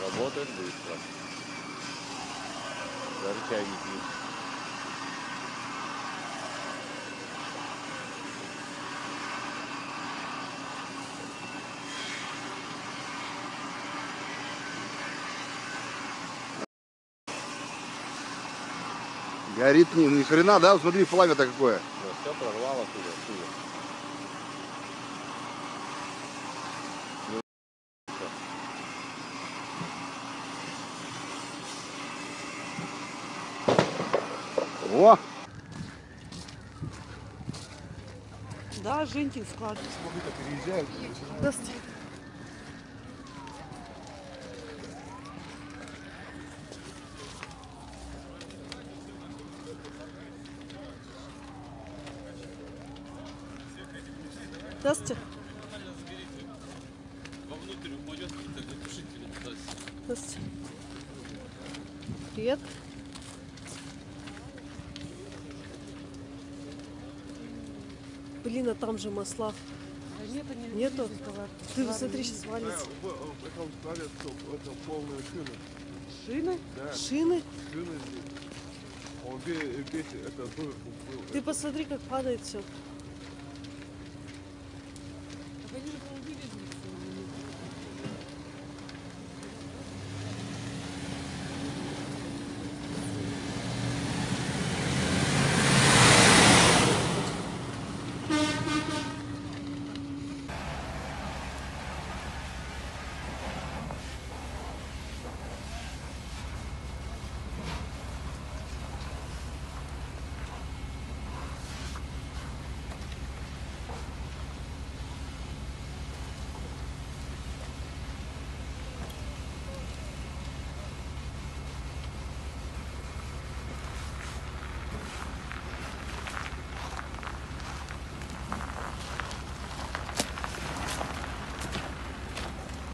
Работает быстро. Даже чай не пьют. Горит ни хрена, да? Смотри, пламя-то какое. Да, все прорвало оттуда. О! Да, Женькин склад. Смотри-ка, переезжают. Здравствуйте. Здравствуйте. Вовнутрь упадет какие-то глушители. Здравствуйте. Привет. Блин, а там же масла. Нету? Ты посмотри, сейчас валится. Потом ставят, это полные шины. Шины? Да. Шины? Шины здесь. Он весь это был. Ты посмотри, как падает все.